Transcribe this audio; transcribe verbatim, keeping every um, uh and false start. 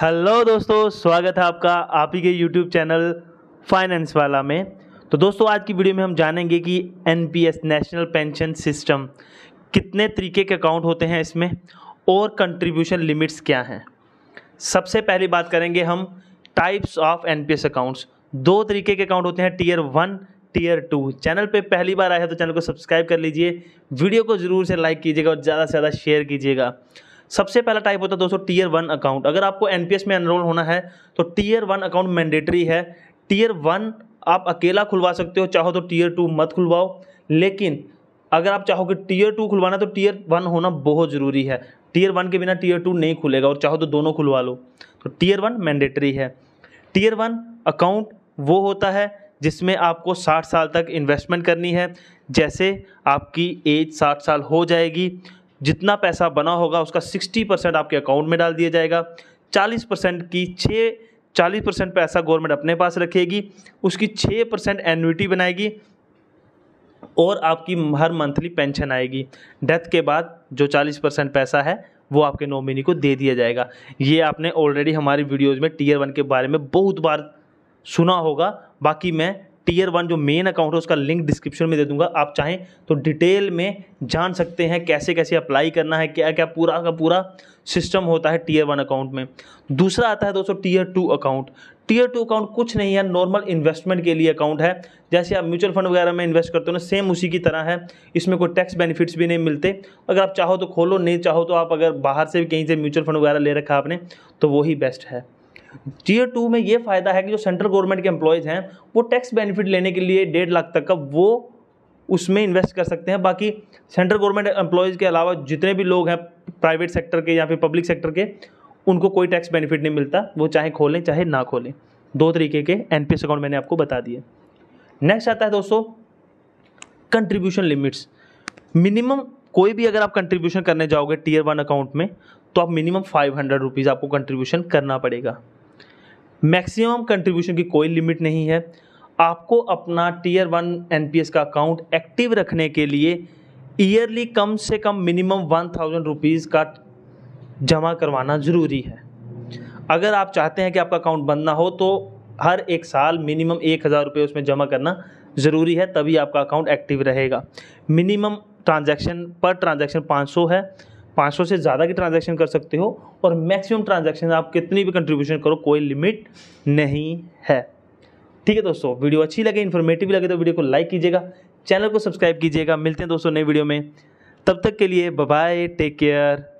Hello दोस्तों, स्वागत है आपका आप ही के यूट्यूब चैनल फाइनेंस वाला में। तो दोस्तों, आज की वीडियो में हम जानेंगे कि एनपीएस नेशनल पेंशन सिस्टम कितने तरीके के अकाउंट होते हैं इसमें और कंट्रीब्यूशन लिमिट्स क्या हैं। सबसे पहली बात करेंगे हम टाइप्स ऑफ एनपीएस अकाउंट्स। दो तरीके के अकाउंट होते हैं, tier one, tier two. Channel पे पहली बार आया है तो चैनल को सब्सक्राइब कर लीजिए, वीडियो को ज़रूर से लाइक कीजिएगा और ज़्यादा से ज़्यादा शेयर कीजिएगा। सबसे पहला टाइप होता है दोस्तों टीयर वन अकाउंट। अगर आपको एनपीएस में एनरोल होना है तो टीयर वन अकाउंट मैंडेटरी है। टीयर वन आप अकेला खुलवा सकते हो, चाहो तो टीयर टू मत खुलवाओ, लेकिन अगर आप चाहो कि टीयर टू खुलवाना तो टीयर वन होना बहुत ज़रूरी है। टीयर वन के बिना टीयर टू नहीं खुलेगा और चाहो तो दोनों खुलवा लो। तो टीयर वन मैंडेटरी है। टीयर वन अकाउंट वो होता है जिसमें आपको साठ साल तक इन्वेस्टमेंट करनी है। जैसे आपकी एज साठ साल हो जाएगी, जितना पैसा बना होगा उसका साठ परसेंट आपके अकाउंट में डाल दिया जाएगा। चालीस परसेंट की छः चालीस परसेंट पैसा गवर्नमेंट अपने पास रखेगी, उसकी छः परसेंट एन्युइटी बनाएगी और आपकी हर मंथली पेंशन आएगी। डेथ के बाद जो चालीस परसेंट पैसा है वो आपके नॉमिनी को दे दिया जाएगा। ये आपने ऑलरेडी हमारी वीडियोज़ में टीयर वन के बारे में बहुत बार सुना होगा। बाकी मैं टीयर वन जो मेन अकाउंट है उसका लिंक डिस्क्रिप्शन में दे दूंगा, आप चाहें तो डिटेल में जान सकते हैं कैसे कैसे अप्लाई करना है, क्या क्या पूरा का पूरा सिस्टम होता है टीयर वन अकाउंट में। दूसरा आता है दोस्तों tier two account. Tier two account कुछ नहीं है, नॉर्मल इन्वेस्टमेंट के लिए अकाउंट है। जैसे आप म्यूचुअल फंड वगैरह में इन्वेस्ट करते हो ना, सेम उसी की तरह है। इसमें कोई टैक्स बेनिफिट्स भी नहीं मिलते। अगर आप चाहो तो खोलो, नहीं चाहो तो आप अगर बाहर से भी कहीं से म्यूचुअल फंड वगैरह ले रखा आपने तो वही बेस्ट है। टीयर टू में ये फ़ायदा है कि जो सेंट्रल गवर्नमेंट के एम्प्लॉयज़ हैं वो टैक्स बेनिफिट लेने के लिए डेढ़ लाख तक का वो उसमें इन्वेस्ट कर सकते हैं। बाकी सेंट्रल गवर्नमेंट एम्प्लॉयज़ के अलावा जितने भी लोग हैं प्राइवेट सेक्टर के या फिर पब्लिक सेक्टर के, उनको कोई टैक्स बेनिफिट नहीं मिलता, वो चाहे खोलें चाहे ना खोलें। दो तरीके के एनपीएस अकाउंट मैंने आपको बता दिए। नेक्स्ट आता है दोस्तों कंट्रीब्यूशन लिमिट्स। मिनिमम कोई भी अगर आप कंट्रीब्यूशन करने जाओगे टीयर वन अकाउंट में तो आप मिनिमम फाइव हंड्रेड रुपीज़ आपको कंट्रीब्यूशन करना पड़ेगा। मैक्सिमम कंट्रीब्यूशन की कोई लिमिट नहीं है। आपको अपना टीयर वन एनपीएस का अकाउंट एक्टिव रखने के लिए ईयरली कम से कम मिनिमम वन थाउजेंड रुपीज़ का जमा करवाना ज़रूरी है। अगर आप चाहते हैं कि आपका अकाउंट बंद ना हो तो हर एक साल मिनिमम एक हज़ार रुपये उसमें जमा करना ज़रूरी है, तभी आपका अकाउंट एक्टिव रहेगा। मिनिमम ट्रांजैक्शन पर ट्रांजैक्शन पाँच सौ है, पाँच सौ से ज़्यादा की ट्रांजैक्शन कर सकते हो और मैक्सिमम ट्रांजैक्शन आप कितनी भी कंट्रीब्यूशन करो, कोई लिमिट नहीं है। ठीक है दोस्तों, वीडियो अच्छी लगे, इन्फॉर्मेटिव लगे तो वीडियो को लाइक कीजिएगा, चैनल को सब्सक्राइब कीजिएगा। मिलते हैं दोस्तों नई वीडियो में, तब तक के लिए बाय बाय, टेक केयर।